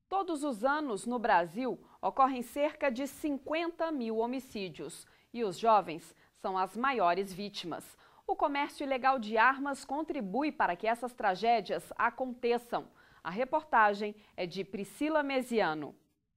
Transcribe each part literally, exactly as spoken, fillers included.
Todos os anos, no Brasil, ocorrem cerca de cinquenta mil homicídios e os jovens são as maiores vítimas. O comércio ilegal de armas contribui para que essas tragédias aconteçam. A reportagem é de Priscila Mesiano.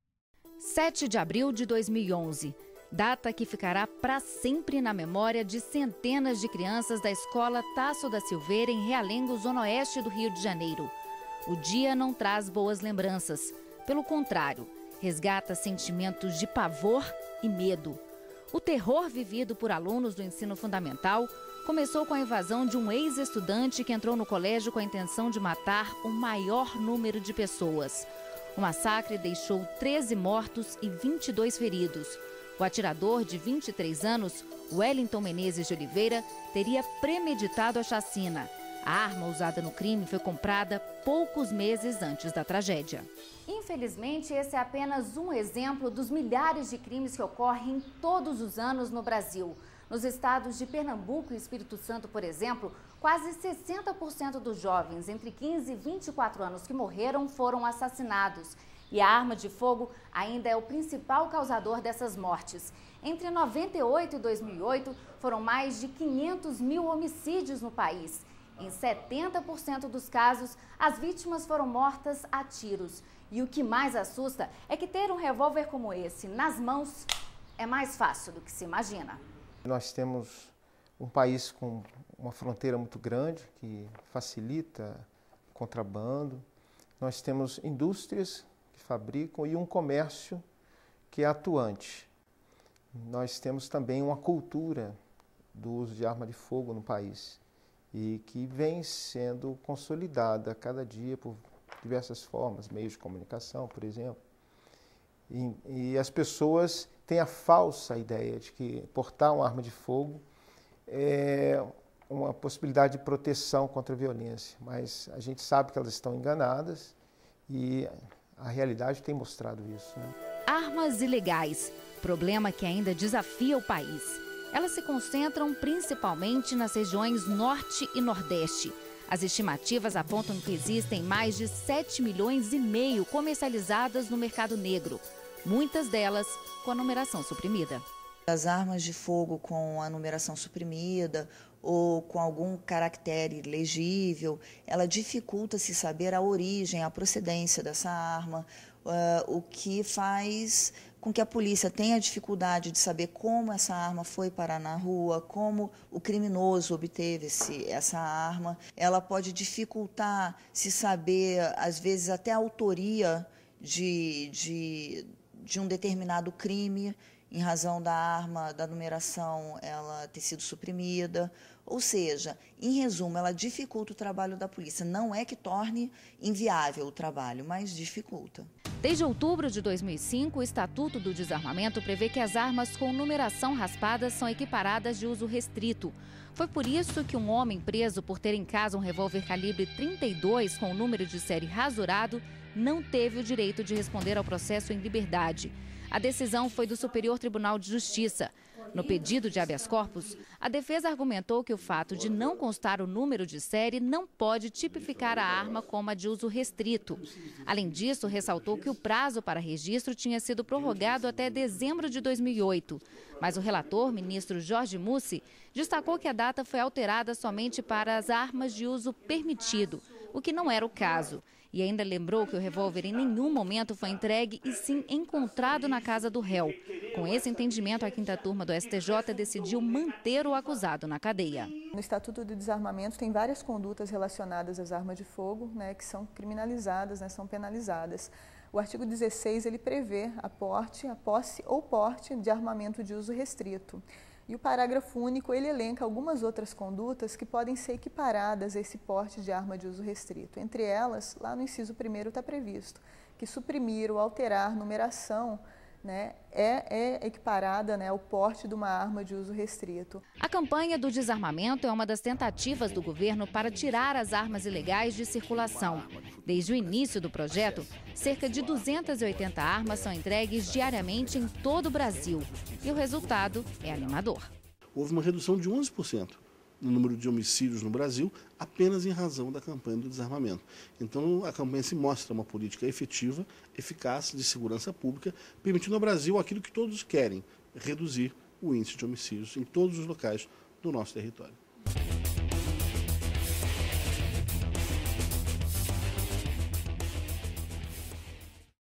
sete de abril de dois mil e onze, data que ficará para sempre na memória de centenas de crianças da escola Tasso da Silveira, em Realengo, zona oeste do Rio de Janeiro. O dia não traz boas lembranças. Pelo contrário, resgata sentimentos de pavor e medo. O terror vivido por alunos do ensino fundamental começou com a invasão de um ex-estudante que entrou no colégio com a intenção de matar o maior número de pessoas. O massacre deixou treze mortos e vinte e dois feridos. O atirador, de vinte e três anos, Wellington Menezes de Oliveira, teria premeditado a chacina. A arma usada no crime foi comprada poucos meses antes da tragédia. Infelizmente, esse é apenas um exemplo dos milhares de crimes que ocorrem todos os anos no Brasil. Nos estados de Pernambuco e Espírito Santo, por exemplo, quase sessenta por cento dos jovens entre quinze e vinte e quatro anos que morreram foram assassinados. E a arma de fogo ainda é o principal causador dessas mortes. Entre noventa e oito e dois mil e oito, foram mais de quinhentos mil homicídios no país. Em setenta por cento dos casos, as vítimas foram mortas a tiros. E o que mais assusta é que ter um revólver como esse nas mãos é mais fácil do que se imagina. Nós temos um país com uma fronteira muito grande que facilita o contrabando. Nós temos indústrias que fabricam e um comércio que é atuante. Nós temos também uma cultura do uso de arma de fogo no país e que vem sendo consolidada a cada dia por diversas formas, meios de comunicação, por exemplo. E, e as pessoas têm a falsa ideia de que portar uma arma de fogo é uma possibilidade de proteção contra a violência, mas a gente sabe que elas estão enganadas e a realidade tem mostrado isso, né? Armas ilegais, problema que ainda desafia o país. Elas se concentram principalmente nas regiões Norte e Nordeste. As estimativas apontam que existem mais de sete milhões e meio comercializadas no mercado negro, muitas delas com a numeração suprimida. As armas de fogo com a numeração suprimida ou com algum caractere legível, ela dificulta-se saber a origem, a procedência dessa arma, uh, o que faz com que a polícia tenha dificuldade de saber como essa arma foi parar na rua, como o criminoso obteve esse, essa arma. Ela pode dificultar se saber, às vezes, até a autoria de, de, de um determinado crime, em razão da arma, da numeração, ela ter sido suprimida. Ou seja, em resumo, ela dificulta o trabalho da polícia. Não é que torne inviável o trabalho, mas dificulta. Desde outubro de dois mil e cinco, o Estatuto do Desarmamento prevê que as armas com numeração raspada são equiparadas de uso restrito. Foi por isso que um homem preso por ter em casa um revólver calibre trinta e dois com o número de série rasurado não teve o direito de responder ao processo em liberdade. A decisão foi do Superior Tribunal de Justiça. No pedido de habeas corpus, a defesa argumentou que o fato de não constar o número de série não pode tipificar a arma como a de uso restrito. Além disso, ressaltou que o prazo para registro tinha sido prorrogado até dezembro de dois mil e oito. Mas o relator, ministro Jorge Mussi, destacou que a data foi alterada somente para as armas de uso permitido, o que não era o caso. E ainda lembrou que o revólver em nenhum momento foi entregue e sim encontrado na casa do réu. Com esse entendimento, a quinta turma do S T J decidiu manter o acusado na cadeia. No Estatuto do Desarmamento tem várias condutas relacionadas às armas de fogo, né, que são criminalizadas, né, são penalizadas. O artigo dezesseis ele prevê a porte, a posse ou porte de armamento de uso restrito. E o parágrafo único, ele elenca algumas outras condutas que podem ser equiparadas a esse porte de arma de uso restrito. Entre elas, lá no inciso primeiro está previsto que suprimir ou alterar numeração, né, é, é equiparada, né, ao porte de uma arma de uso restrito. A campanha do desarmamento é uma das tentativas do governo para tirar as armas ilegais de circulação. Desde o início do projeto, cerca de duzentas e oitenta armas são entregues diariamente em todo o Brasil. E o resultado é animador. Houve uma redução de onze por cento no número de homicídios no Brasil, apenas em razão da campanha do desarmamento. Então, a campanha se mostra uma política efetiva, eficaz, de segurança pública, permitindo ao Brasil aquilo que todos querem, reduzir o índice de homicídios em todos os locais do nosso território.